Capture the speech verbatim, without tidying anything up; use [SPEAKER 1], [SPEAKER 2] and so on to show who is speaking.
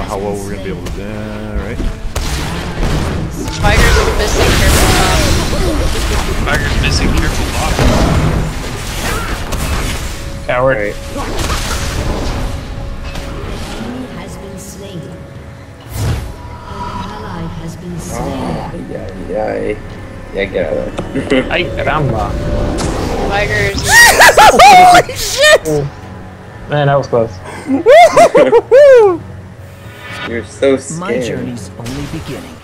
[SPEAKER 1] how well we're gonna be able to do that, right?
[SPEAKER 2] Tiger's missing, careful top.
[SPEAKER 3] Tiger's missing, careful bottom.
[SPEAKER 4] Coward.
[SPEAKER 5] Right.
[SPEAKER 6] Has been slain. An ally has been
[SPEAKER 5] Oh,
[SPEAKER 6] slain.
[SPEAKER 5] yeah, yeah. Yeah, get out of there.
[SPEAKER 4] Ay, caramba.
[SPEAKER 2] Tiger's.
[SPEAKER 1] Holy shit!
[SPEAKER 4] Man, that was close.
[SPEAKER 5] You're so scared.
[SPEAKER 7] My journey's only beginning.